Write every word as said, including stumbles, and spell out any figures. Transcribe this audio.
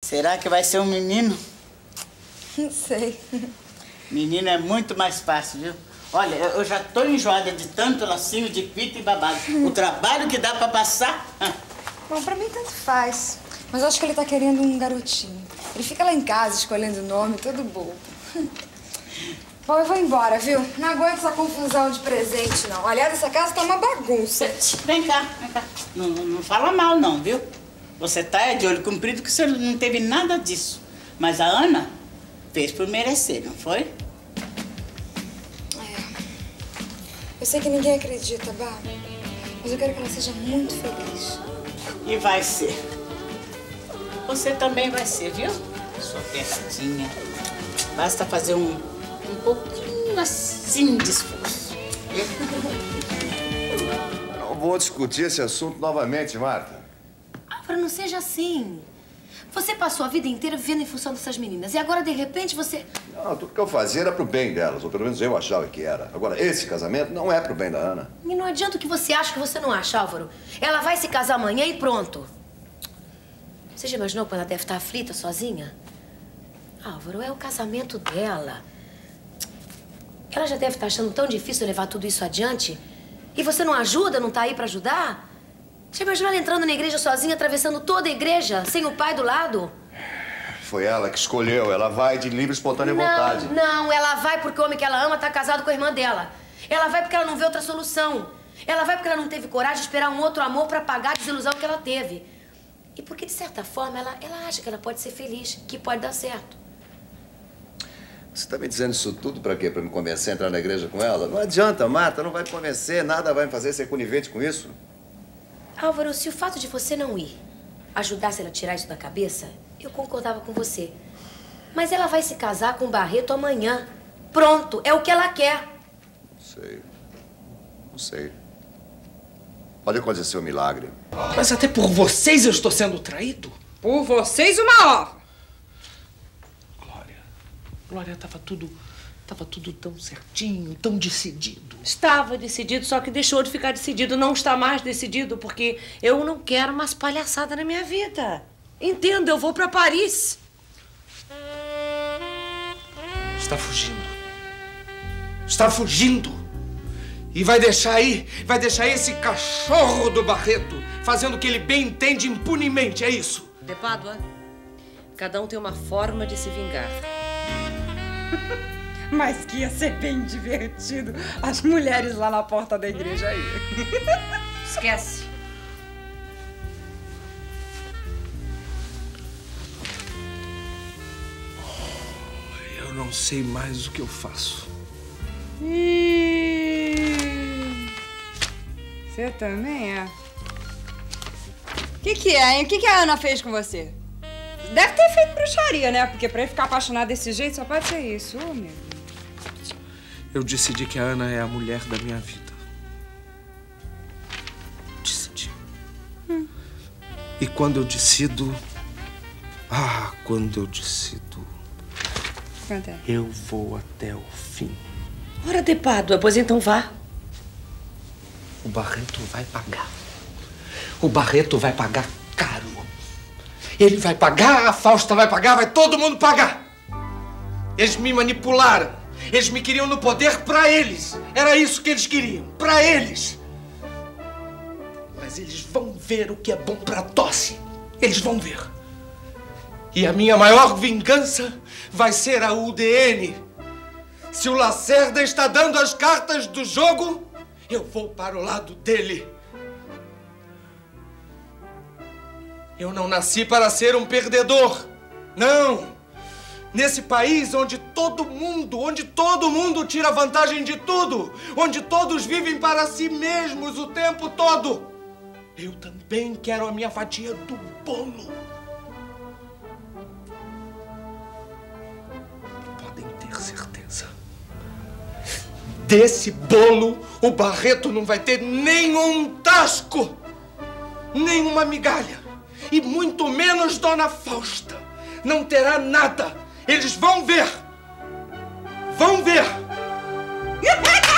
Será que vai ser um menino? Não sei. Menino é muito mais fácil, viu? Olha, eu já tô enjoada de tanto lacinho de fita e babado. O trabalho que dá pra passar... Bom, pra mim tanto faz. Mas eu acho que ele tá querendo um garotinho. Ele fica lá em casa escolhendo o nome, todo bobo. Bom, eu vou embora, viu? Não aguento essa confusão de presente, não. Aliás, essa casa tá uma bagunça. Vem cá, vem cá. Não, não fala mal, não, viu? Você tá de olho comprido que você não teve nada disso. Mas a Ana fez por merecer, não foi? É. Eu sei que ninguém acredita, Bárbara. Mas eu quero que ela seja muito feliz. E vai ser. Você também vai ser, viu? Sua pertinha. Basta fazer um, um pouquinho assim de esforço. Não vou discutir esse assunto novamente, Marta. Álvaro, não seja assim. Você passou a vida inteira vivendo em função dessas meninas. E agora, de repente, você... Não, tudo que eu fazia era pro bem delas. Ou pelo menos eu achava que era. Agora, esse casamento não é pro bem da Ana. E não adianta o que você acha que você não acha, Álvaro. Ela vai se casar amanhã e pronto. Você já imaginou quando ela deve estar aflita, sozinha? Álvaro, é o casamento dela. Ela já deve estar achando tão difícil levar tudo isso adiante. E você não ajuda, não tá aí pra ajudar? Já imaginou ela entrando na igreja sozinha, atravessando toda a igreja, sem o pai do lado? Foi ela que escolheu. Ela vai de livre e espontânea não, vontade. Não, ela vai porque o homem que ela ama tá casado com a irmã dela. Ela vai porque ela não vê outra solução. Ela vai porque ela não teve coragem de esperar um outro amor pra pagar a desilusão que ela teve. E porque, de certa forma, ela, ela acha que ela pode ser feliz, que pode dar certo. Você tá me dizendo isso tudo pra quê? Pra me convencer a entrar na igreja com ela? Não adianta, Marta. Não vai me convencer. Nada vai me fazer ser conivente com isso. Álvaro, se o fato de você não ir ajudasse ela a tirar isso da cabeça, eu concordava com você. Mas ela vai se casar com o Barreto amanhã. Pronto, é o que ela quer. Não sei. Não sei. Pode acontecer um milagre. Mas até por vocês eu estou sendo traído? Por vocês, uma hora. Glória. Glória, tava tudo... Tava tudo tão certinho, tão decidido. Estava decidido, só que deixou de ficar decidido. Não está mais decidido, porque eu não quero mais palhaçada na minha vida. Entenda, eu vou para Paris. Está fugindo. Está fugindo. E vai deixar aí, vai deixar esse cachorro do Barreto fazendo o que ele bem entende impunemente, é isso? De Pádua, cada um tem uma forma de se vingar. Mas que ia ser bem divertido as mulheres lá na porta da igreja aí. Esquece. Eu não sei mais o que eu faço. Você também é. O que que é, hein? O que que a Ana fez com você? Deve ter feito bruxaria, né? Porque pra ele ficar apaixonado desse jeito só pode ser isso. Ô, meu Deus. Eu decidi que a Ana é a mulher da minha vida. Decidi. Hum. E quando eu decido... Ah, quando eu decido... Quanto é? Eu vou até o fim. Ora, De Pádua, pois então vá. O Barreto vai pagar. O Barreto vai pagar caro. Ele vai pagar, a Fausta vai pagar, vai todo mundo pagar. Eles me manipularam. Eles me queriam no poder pra eles. Era isso que eles queriam, pra eles. Mas eles vão ver o que é bom pra tosse. Eles vão ver. E a minha maior vingança vai ser a U D N. Se o Lacerda está dando as cartas do jogo, eu vou para o lado dele. Eu não nasci para ser um perdedor. Não. Nesse país onde todo mundo, onde todo mundo tira vantagem de tudo, onde todos vivem para si mesmos o tempo todo, eu também quero a minha fatia do bolo. Podem ter certeza. Desse bolo, o Barreto não vai ter nenhum tasco, nenhuma migalha, e muito menos Dona Fausta. Não terá nada. Eles vão ver! Vão ver!